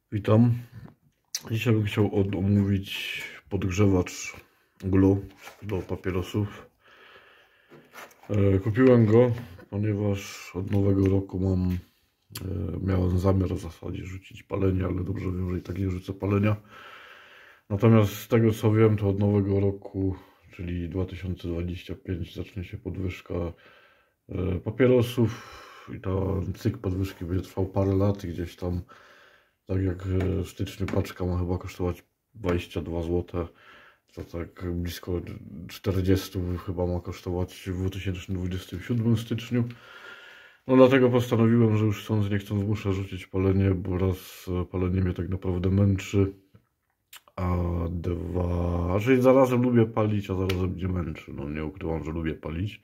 Witam. Dzisiaj bym chciał omówić podgrzewacz glu do papierosów. Kupiłem go, ponieważ od nowego roku miałem zamiar w zasadzie rzucić palenie, ale dobrze wiem, że i tak nie rzucę palenia. Natomiast z tego co wiem, to od nowego roku, czyli 2025, zacznie się podwyżka papierosów i ten cykl podwyżki będzie trwał parę lat i gdzieś tam, tak jak w styczniu paczka ma chyba kosztować 22 zł, to tak blisko 40 chyba ma kosztować w 2027 styczniu. No dlatego postanowiłem, że już chcąc nie chcąc muszę rzucić palenie, bo raz palenie mnie tak naprawdę męczy, a dwa, czyli zarazem lubię palić, a zarazem mnie męczy. No nie ukrywam, że lubię palić.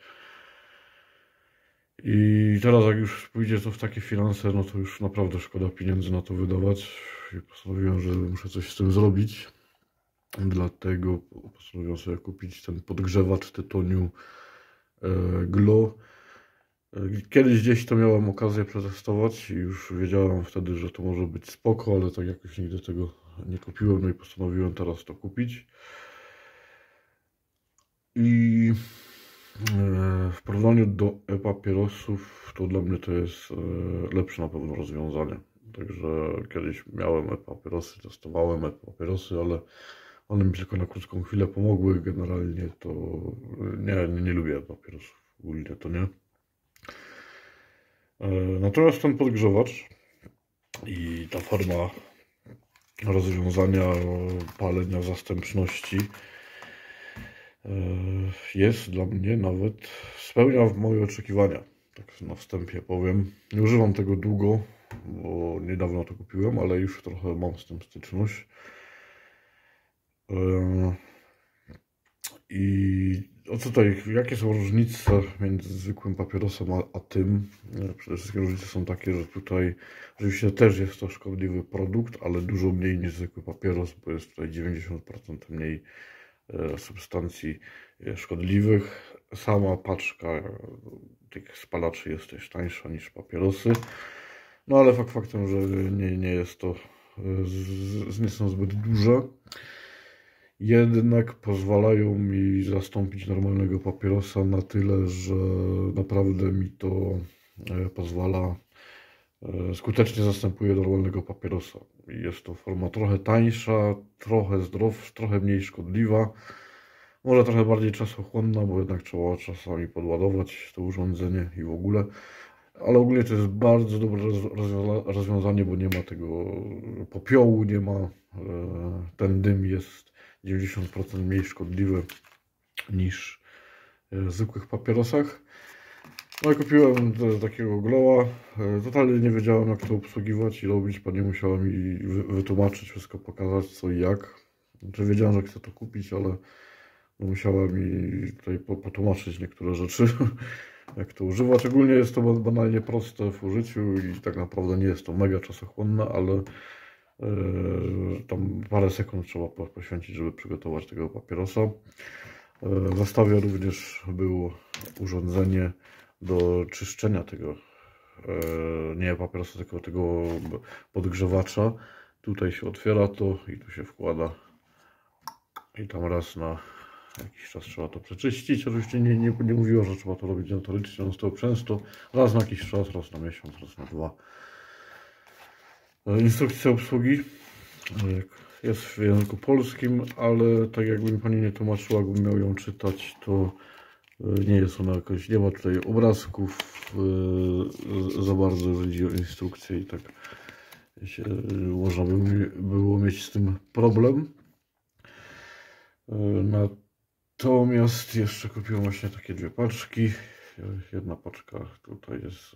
I teraz jak już pójdzie to w takie finanse, no to już naprawdę szkoda pieniędzy na to wydawać. I postanowiłem, że muszę coś z tym zrobić. Dlatego postanowiłem sobie kupić ten podgrzewacz tytoniu Glo. Kiedyś gdzieś to miałem okazję przetestować i już wiedziałem wtedy, że to może być spoko, ale tak jakoś nigdy tego nie kupiłem, no i postanowiłem teraz to kupić. I w porównaniu do e-papierosów to dla mnie to jest lepsze na pewno rozwiązanie. Także kiedyś miałem e-papierosy, testowałem e-papierosy, ale one mi tylko na krótką chwilę pomogły. Generalnie to nie lubię e-papierosów, ogólnie to nie. Natomiast ten podgrzewacz i ta forma rozwiązania palenia zastępczności jest dla mnie nawet, spełnia moje oczekiwania. Tak na wstępie powiem. Nie używam tego długo, bo niedawno to kupiłem, ale już trochę mam z tym styczność. I jakie są różnice między zwykłym papierosem a tym? Przede wszystkim różnice są takie, że tutaj oczywiście też jest to szkodliwy produkt, ale dużo mniej niż zwykły papieros, bo jest tutaj 90% mniej substancji szkodliwych. Sama paczka tych spalaczy jest też tańsza niż papierosy. No ale fakt faktem, że nie jest to, nie są zbyt duże. Jednak pozwalają mi zastąpić normalnego papierosa na tyle, że naprawdę mi to pozwala, skutecznie zastępuje normalnego papierosa. Jest to forma trochę tańsza, trochę zdrowsza, trochę mniej szkodliwa, może trochę bardziej czasochłonna, bo jednak trzeba czasami podładować to urządzenie i w ogóle. Ale ogólnie to jest bardzo dobre rozwiązanie, bo nie ma tego popiołu, nie ma, ten dym jest 90% mniej szkodliwy niż w zwykłych papierosach. No i kupiłem takiego glowa. Totalnie nie wiedziałem, jak to obsługiwać i robić. Pani musiała mi wytłumaczyć, wszystko pokazać, co i jak. Znaczy wiedziałem, że chcę to kupić, ale musiała mi tutaj potłumaczyć niektóre rzeczy, jak to używać. Ogólnie jest to banalnie proste w użyciu i tak naprawdę nie jest to mega czasochłonne, ale tam parę sekund trzeba poświęcić, żeby przygotować tego papierosa. W zestawie również było urządzenie do czyszczenia tego, nie papierosa, tylko tego podgrzewacza. Tutaj się otwiera to i tu się wkłada i tam raz na jakiś czas trzeba to przeczyścić. Oczywiście nie mówiło, że trzeba to robić notorycznie, często, raz na jakiś czas, raz na miesiąc, raz na 2. Instrukcja obsługi jest w języku polskim, ale tak jakby mi pani nie tłumaczyła, jakbym miał ją czytać, to nie jest ona jakoś, nie ma tutaj obrazków za bardzo, jeżeli chodzi o instrukcję i tak można by było mieć z tym problem. Natomiast jeszcze kupiłem właśnie takie dwie paczki. Jedna paczka tutaj jest,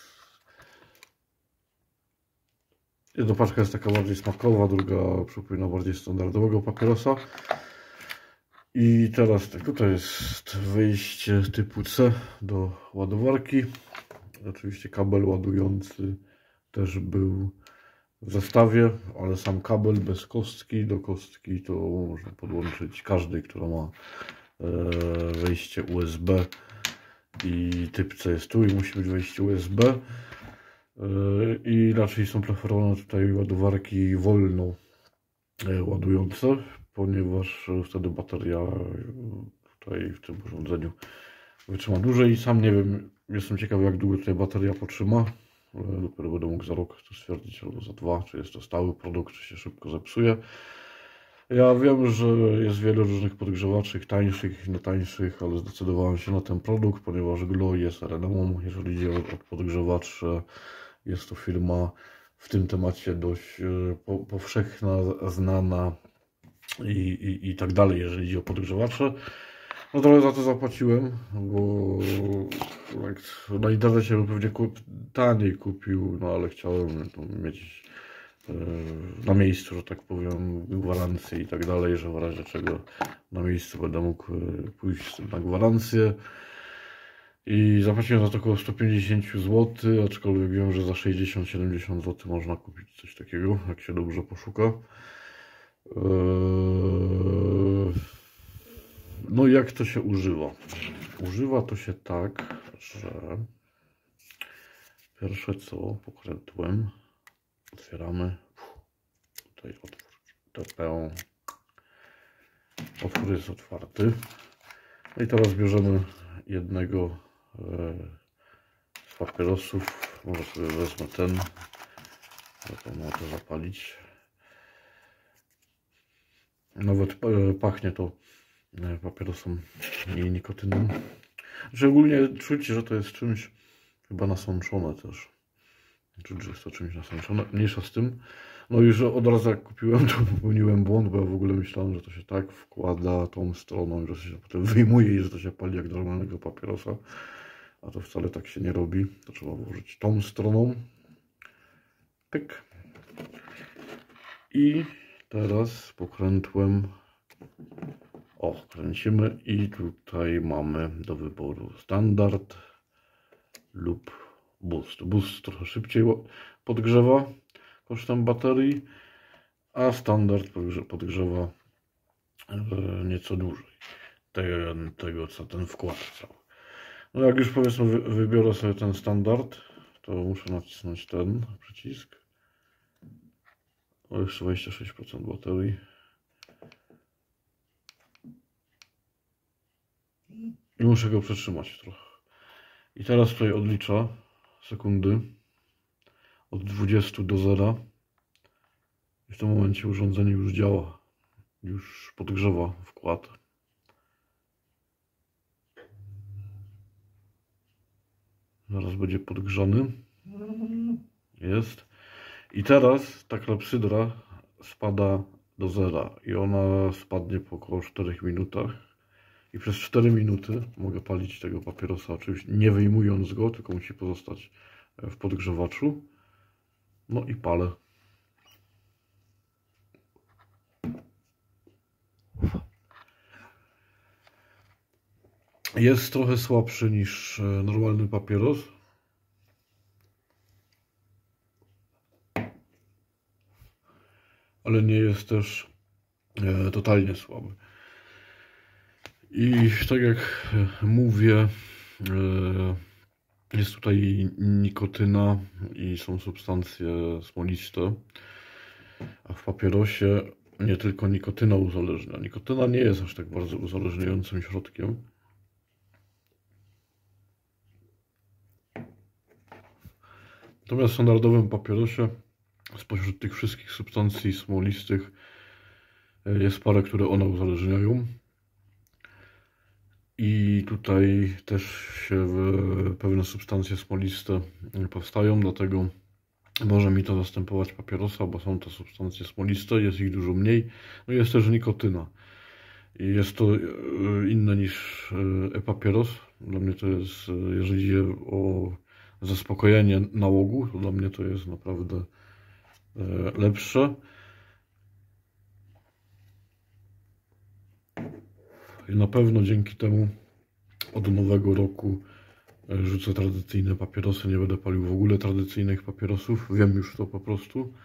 jedna paczka jest taka bardziej smakowa, druga przypomina bardziej standardowego papierosa. I teraz tak, tutaj jest wyjście typu C do ładowarki. Oczywiście kabel ładujący też był w zestawie, ale sam kabel bez kostki. Do kostki to można podłączyć każdy, która ma wejście USB i typ C jest tu i musi być wejście USB. I raczej są preferowane tutaj ładowarki wolno ładujące, ponieważ wtedy bateria tutaj w tym urządzeniu wytrzyma dłużej. Sam nie wiem, jestem ciekawy, jak długo tutaj bateria potrzyma. Dopiero będę mógł za rok to stwierdzić, albo za 2, czy jest to stały produkt, czy się szybko zepsuje. Ja wiem, że jest wiele różnych podgrzewaczy, tańszych i nie tańszych, ale zdecydowałem się na ten produkt, ponieważ Glo jest renomą, jeżeli idzie o podgrzewacze. Jest to firma w tym temacie dość powszechna, znana i tak dalej, jeżeli idzie o podgrzewacze. No trochę za to zapłaciłem, bo na internecie bym pewnie taniej kupił, no ale chciałem mieć na miejscu, że tak powiem, gwarancję i tak dalej, że w razie czego na miejscu będę mógł pójść z tym na gwarancję. I zapłaciłem za to około 150 zł, aczkolwiek wiem, że za 60-70 zł można kupić coś takiego, jak się dobrze poszuka. No i jak to się używa? Używa to się tak, że pierwsze co, pokrętłem otwieramy, tutaj otwór TPO, otwór jest otwarty. No i teraz bierzemy jednego z papierosów, może sobie wezmę ten, zapomnę to zapalić. Nawet pachnie to papierosem i nikotyną. Znaczy ogólnie czuć, że to jest czymś chyba nasączone też. Czuć, że jest to czymś nasączone. Mniejsza z tym. No już od razu jak kupiłem, to popełniłem błąd, bo ja w ogóle myślałem, że to się tak wkłada tą stroną, że się potem wyjmuje i że to się pali jak normalnego papierosa. A to wcale tak się nie robi. To trzeba włożyć tą stroną. Pyk. I teraz pokrętłem. O, kręcimy i tutaj mamy do wyboru standard lub boost. Boost trochę szybciej podgrzewa kosztem baterii, a standard podgrzewa nieco dłużej tego co ten wkład cały. No jak już powiedzmy wybiorę sobie ten standard, to muszę nacisnąć ten przycisk. O, jeszcze 26% baterii. I muszę go przetrzymać trochę. I teraz tutaj odliczę sekundy od 20 do 0. I w tym momencie urządzenie już działa. Już podgrzewa wkład. Zaraz będzie podgrzany. Jest. I teraz ta klepsydra spada do 0. I ona spadnie po około 4 minutach. I przez 4 minuty mogę palić tego papierosa, oczywiście nie wyjmując go, tylko musi pozostać w podgrzewaczu. No i palę. Jest trochę słabszy niż normalny papieros. Ale nie jest też totalnie słaby. I tak jak mówię, jest tutaj nikotyna i są substancje smoliste, a w papierosie nie tylko nikotyna uzależnia. Nikotyna nie jest aż tak bardzo uzależniającym środkiem. Natomiast w standardowym papierosie spośród tych wszystkich substancji smolistych jest parę, które one uzależniają. I tutaj też się pewne substancje smoliste powstają, dlatego może mi to zastępować papierosa, bo są to substancje smoliste, jest ich dużo mniej. No i jest też nikotyna. I jest to inne niż e-papieros. Dla mnie to jest, jeżeli idzie o zaspokojenie nałogu, to dla mnie to jest naprawdę lepsze. I na pewno dzięki temu od nowego roku rzucę tradycyjne papierosy, nie będę palił w ogóle tradycyjnych papierosów. Wiem już to po prostu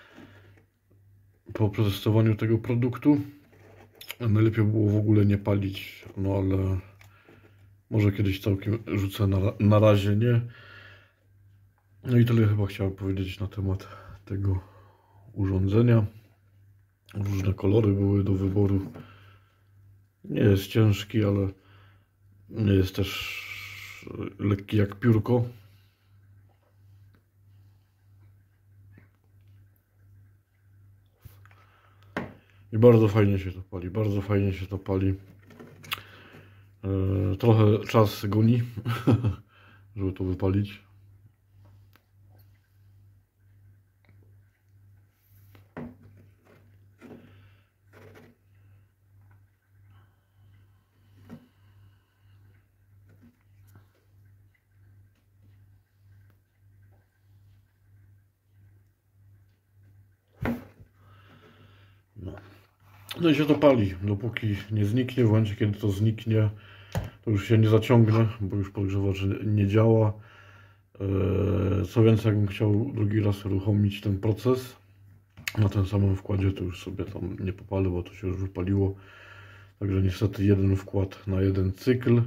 po przetestowaniu tego produktu. Najlepiej było w ogóle nie palić, no ale może kiedyś całkiem rzucę, na razie nie. No i tyle chyba chciałem powiedzieć na temat tego urządzenia. Różne kolory były do wyboru. Nie jest ciężki, ale nie jest też lekki jak piórko. I bardzo fajnie się to pali, bardzo fajnie się to pali. Trochę czas goni, żeby to wypalić. No i się to pali, dopóki nie zniknie. W momencie, kiedy to zniknie, to już się nie zaciągnę, bo już podgrzewacz nie działa. Co więcej, jakbym chciał drugi raz uruchomić ten proces na tym samym wkładzie, to już sobie tam nie popalę, bo to się już wypaliło. Także niestety jeden wkład na jeden cykl.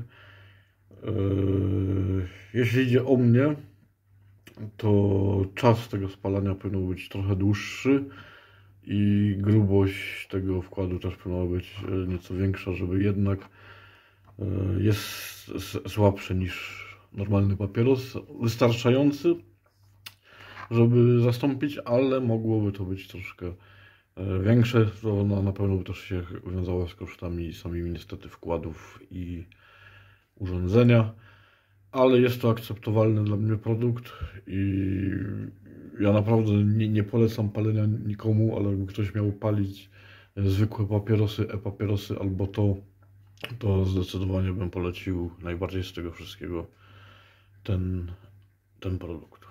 Jeśli idzie o mnie, to czas tego spalania powinien być trochę dłuższy i grubość tego wkładu też powinna być nieco większa, żeby jednak jest słabszy niż normalny papieros, wystarczający, żeby zastąpić, ale mogłoby to być troszkę większe, to na pewno by też się wiązało z kosztami samymi niestety wkładów i urządzenia, ale jest to akceptowalny dla mnie produkt i ja naprawdę nie polecam palenia nikomu, ale jakby ktoś miał palić zwykłe papierosy, e-papierosy albo to zdecydowanie bym polecił najbardziej z tego wszystkiego ten produkt.